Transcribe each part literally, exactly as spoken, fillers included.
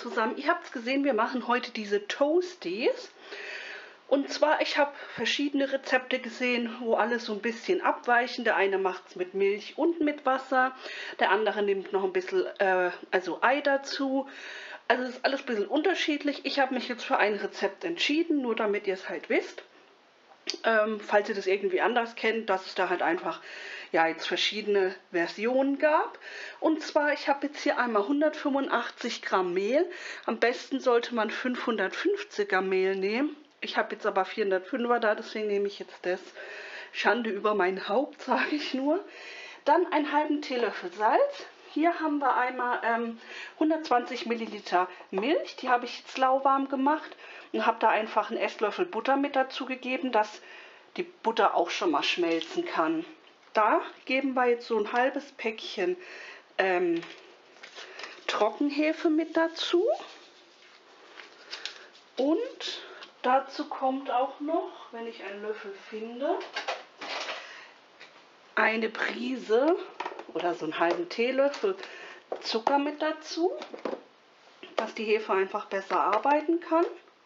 zusammen. Ihr habt es gesehen, wir machen heute diese Toasties. Und zwar, ich habe verschiedene Rezepte gesehen, wo alles so ein bisschen abweichen. Der eine macht es mit Milch und mit Wasser. Der andere nimmt noch ein bisschen äh, also Ei dazu. Also es ist alles ein bisschen unterschiedlich. Ich habe mich jetzt für ein Rezept entschieden, nur damit ihr es halt wisst. Ähm, falls ihr das irgendwie anders kennt, dass es da halt einfach ja jetzt verschiedene Versionen gab. Und zwar, ich habe jetzt hier einmal hundertfünfundachtzig Gramm Mehl. Am besten sollte man fünfhundertfünfziger Mehl nehmen. Ich habe jetzt aber vierhundertfünfer da, deswegen nehme ich jetzt das. Schande über mein Haupt, sage ich nur. Dann einen halben Teelöffel Salz. Hier haben wir einmal ähm, hundertzwanzig Milliliter Milch, die habe ich jetzt lauwarm gemacht und habe da einfach einen Esslöffel Butter mit dazu gegeben, dass die Butter auch schon mal schmelzen kann. Da geben wir jetzt so ein halbes Päckchen ähm, Trockenhefe mit dazu und dazu kommt auch noch, wenn ich einen Löffel finde, eine Prise oder so einen halben Teelöffel Zucker mit dazu, dass die Hefe einfach besser arbeiten kann.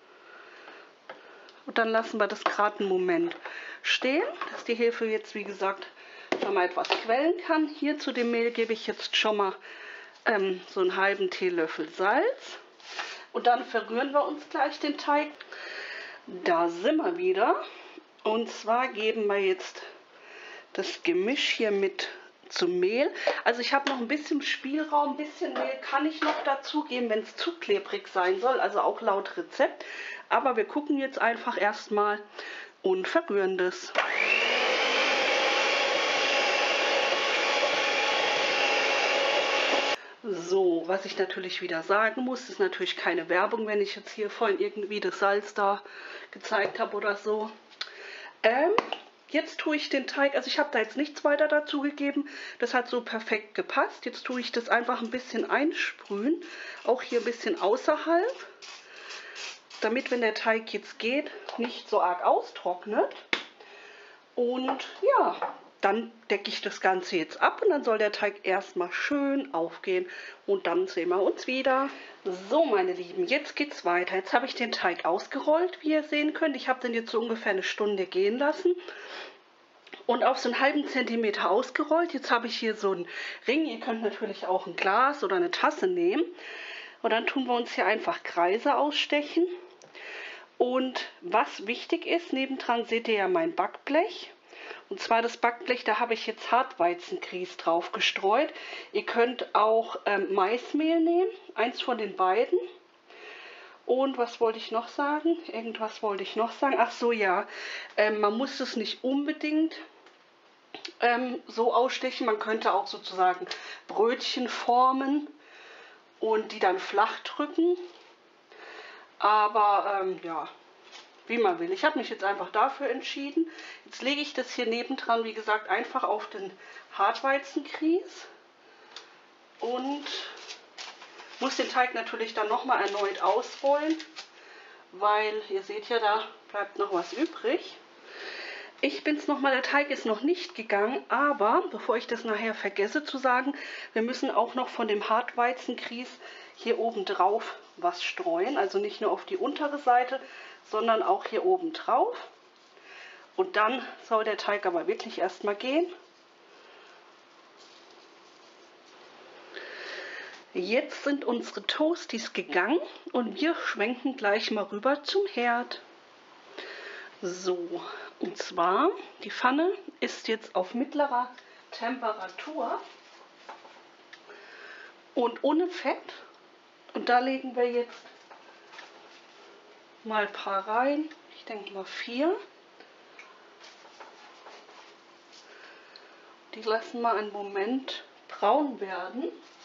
Und dann lassen wir das gerade einen Moment stehen, dass die Hefe jetzt, wie gesagt, schon mal etwas quellen kann. Hier zu dem Mehl gebe ich jetzt schon mal ähm, so einen halben Teelöffel Salz. Und dann verrühren wir uns gleich den Teig. Da sind wir wieder. Und zwar geben wir jetzt das Gemisch hier mit zum Mehl. Also ich habe noch ein bisschen Spielraum, ein bisschen Mehl kann ich noch dazugeben, wenn es zu klebrig sein soll, also auch laut Rezept. Aber wir gucken jetzt einfach erstmal und verrühren das. So, was ich natürlich wieder sagen muss, ist natürlich keine Werbung, wenn ich jetzt hier vorhin irgendwie das Salz da gezeigt habe oder so. Ähm, Jetzt tue ich den Teig, also ich habe da jetzt nichts weiter dazu gegeben, das hat so perfekt gepasst. Jetzt tue ich das einfach ein bisschen einsprühen, auch hier ein bisschen außerhalb, damit, wenn der Teig jetzt geht, nicht so arg austrocknet. Und ja, dann decke ich das Ganze jetzt ab und dann soll der Teig erstmal schön aufgehen und dann sehen wir uns wieder. So, meine Lieben, jetzt geht's weiter. Jetzt habe ich den Teig ausgerollt, wie ihr sehen könnt. Ich habe den jetzt so ungefähr eine Stunde gehen lassen und auf so einen halben Zentimeter ausgerollt. Jetzt habe ich hier so einen Ring. Ihr könnt natürlich auch ein Glas oder eine Tasse nehmen. Und dann tun wir uns hier einfach Kreise ausstechen. Und was wichtig ist, nebendran seht ihr ja mein Backblech. Und zwar das Backblech, da habe ich jetzt Hartweizengrieß drauf gestreut. Ihr könnt auch ähm, Maismehl nehmen, eins von den beiden. Und was wollte ich noch sagen? Irgendwas wollte ich noch sagen. Ach so, ja, ähm, man muss es nicht unbedingt ähm, so ausstechen. Man könnte auch sozusagen Brötchen formen und die dann flach drücken. Aber ähm, ja, wie man will. Ich habe mich jetzt einfach dafür entschieden. Jetzt lege ich das hier nebendran, wie gesagt, einfach auf den Hartweizengrieß und muss den Teig natürlich dann nochmal erneut ausrollen, weil ihr seht ja, da bleibt noch was übrig. Ich bin's nochmal, der Teig ist noch nicht gegangen, aber bevor ich das nachher vergesse zu sagen, wir müssen auch noch von dem Hartweizengrieß hier oben drauf was streuen, also nicht nur auf die untere Seite, sondern auch hier oben drauf. Und dann soll der Teig aber wirklich erstmal gehen. Jetzt sind unsere Toasties gegangen und wir schwenken gleich mal rüber zum Herd. So, und zwar, die Pfanne ist jetzt auf mittlerer Temperatur und ohne Fett. Und da legen wir jetzt mal ein paar rein, ich denke mal vier. Die lassen wir einen Moment braun werden.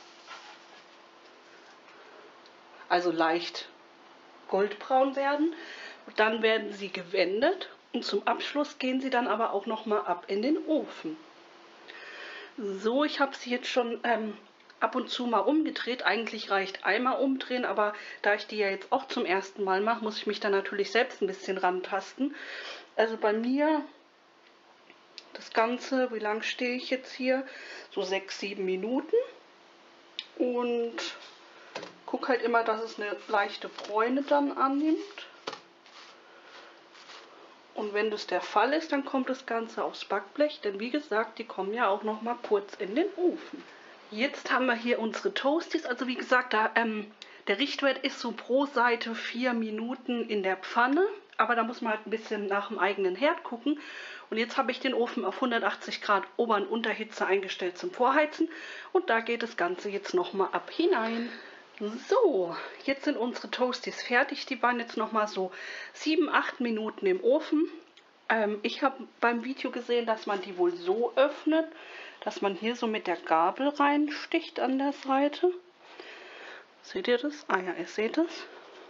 Also leicht goldbraun werden. Und dann werden sie gewendet und zum Abschluss gehen sie dann aber auch noch mal ab in den Ofen. So, ich habe sie jetzt schon ähm, ab und zu mal umgedreht. Eigentlich reicht einmal umdrehen, aber da ich die ja jetzt auch zum ersten Mal mache, muss ich mich da natürlich selbst ein bisschen rantasten. Also bei mir das Ganze, wie lang stehe ich jetzt hier? So sechs, sieben Minuten. Und Guck halt immer, dass es eine leichte Bräune dann annimmt. Und wenn das der Fall ist, dann kommt das Ganze aufs Backblech, denn wie gesagt, die kommen ja auch noch mal kurz in den Ofen. Jetzt haben wir hier unsere Toasties, also wie gesagt, da, ähm, der Richtwert ist so pro Seite vier Minuten in der Pfanne, aber da muss man halt ein bisschen nach dem eigenen Herd gucken. Und jetzt habe ich den Ofen auf hundertachtzig Grad Ober- und Unterhitze eingestellt zum Vorheizen und da geht das Ganze jetzt noch mal ab hinein. So, jetzt sind unsere Toasties fertig. Die waren jetzt noch mal so sieben, acht Minuten im Ofen. Ähm, ich habe beim Video gesehen, dass man die wohl so öffnet, dass man hier so mit der Gabel reinsticht an der Seite. Seht ihr das? Ah ja, ihr seht es.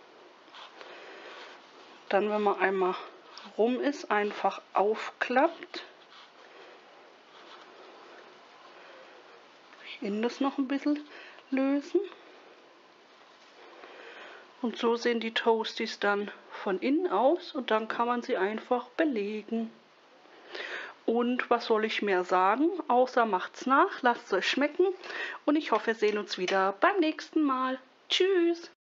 Dann, wenn man einmal rum ist, einfach aufklappt. Innen das noch ein bisschen lösen. Und so sehen die Toasties dann von innen aus und dann kann man sie einfach belegen. Und was soll ich mehr sagen, außer macht's nach, lasst es euch schmecken und ich hoffe, wir sehen uns wieder beim nächsten Mal. Tschüss!